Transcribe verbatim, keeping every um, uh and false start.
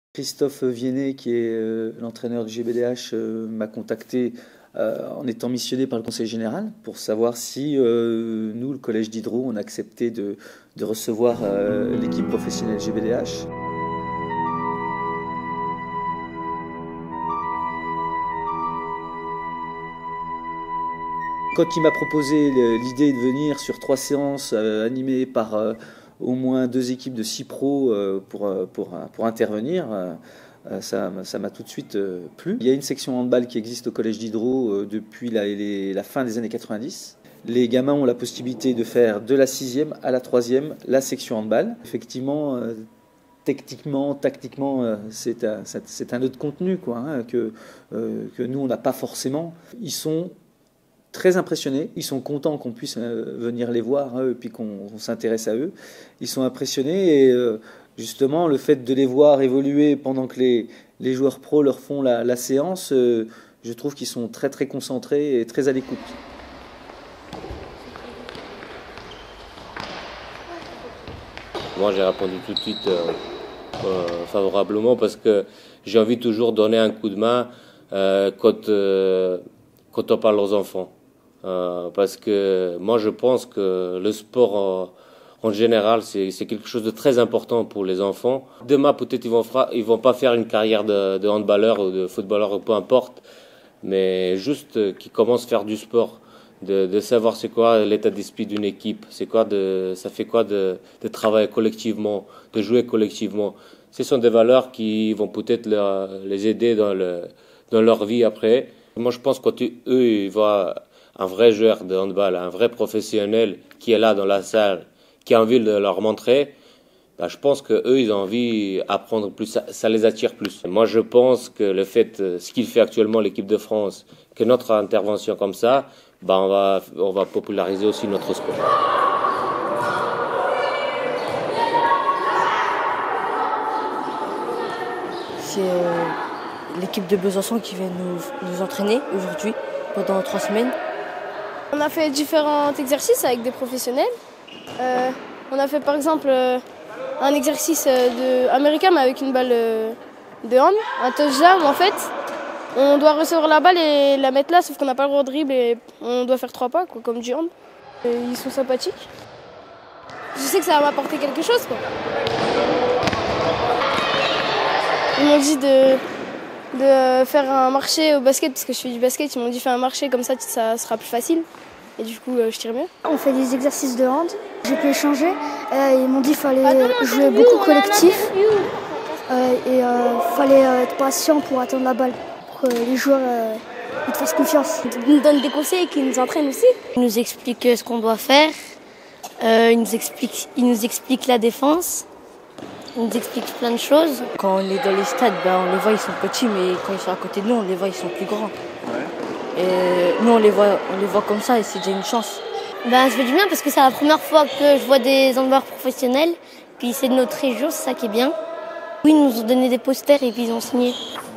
Christophe Viennet, qui est euh, l'entraîneur du G B D H, euh, m'a contacté euh, en étant missionné par le Conseil général pour savoir si euh, nous, le Collège Diderot, on acceptait de, de recevoir euh, l'équipe professionnelle G B D H. Quand il m'a proposé l'idée de venir sur trois séances euh, animées par euh, au moins deux équipes de six pros euh, pour, pour, pour intervenir, euh, ça, ça m'a tout de suite euh, plu. Il y a une section handball qui existe au Collège Diderot euh, depuis la, les, la fin des années quatre-vingt-dix. Les gamins ont la possibilité de faire de la sixième à la troisième la section handball. Effectivement, euh, techniquement, tactiquement, euh, c'est un, un autre contenu quoi, hein, que, euh, que nous, on n'a pas forcément. Ils sont très impressionnés, ils sont contents qu'on puisse euh, venir les voir hein, et puis qu'on s'intéresse à eux. Ils sont impressionnés et euh, justement le fait de les voir évoluer pendant que les, les joueurs pros leur font la, la séance, euh, je trouve qu'ils sont très très concentrés et très à l'écoute. Moi j'ai répondu tout de suite euh, euh, favorablement parce que j'ai envie toujours de donner un coup de main euh, quand, euh, quand on parle aux enfants. Euh, parce que moi je pense que le sport en, en général c'est quelque chose de très important pour les enfants. Demain peut-être ils vont ils vont pas faire une carrière de, de handballeur ou de footballeur ou peu importe, mais juste qu'ils commencent à faire du sport, de, de savoir c'est quoi l'état d'esprit d'une équipe, c'est quoi de ça fait quoi de, de travailler collectivement, de jouer collectivement. Ce sont des valeurs qui vont peut-être les aider dans le dans leur vie après. Moi je pense que quand eux ils voient un vrai joueur de handball, un vrai professionnel qui est là dans la salle, qui a envie de leur montrer, ben je pense qu'eux, ils ont envie d'apprendre plus, ça, ça les attire plus. Moi, je pense que le fait, ce qu'il fait actuellement l'équipe de France, que notre intervention comme ça, ben on va, on va populariser aussi notre sport. C'est euh, l'équipe de Besançon qui vient nous, nous entraîner aujourd'hui pendant trois semaines. On a fait différents exercices avec des professionnels. Euh, on a fait par exemple euh, un exercice de américain mais avec une balle euh, de hand, un touchdown en fait. On doit recevoir la balle et la mettre là, sauf qu'on n'a pas le droit de dribble et on doit faire trois pas quoi, comme du hand. Et ils sont sympathiques. Je sais que ça va m'apporter quelque chose quoi. Ils m'ont dit de, de faire un marché au basket parce que je fais du basket. Ils m'ont dit faire un marché comme ça, ça sera plus facile. Et du coup, euh, je tire mieux. On fait des exercices de hand. J'ai pu échanger. Euh, ils m'ont dit qu'il fallait jouer beaucoup collectif. Euh, et il euh, fallait euh, être patient pour attendre la balle. Pour que les joueurs euh, ils te fassent confiance. Ils nous donnent des conseils et qu'ils nous entraînent aussi. Ils nous expliquent ce qu'on doit faire. Euh, ils, nous expliquent, ils nous expliquent la défense. Ils nous expliquent plein de choses. Quand on est dans les stades, ben, on les voit, ils sont petits, mais quand ils sont à côté de nous, on les voit, ils sont plus grands. Ouais. Et nous, on les voit, on les voit comme ça et c'est déjà une chance. Ben, ça fait du bien parce que c'est la première fois que je vois des handballeurs professionnels. Puis c'est de notre région, c'est ça qui est bien. Oui, ils nous ont donné des posters et puis ils ont signé.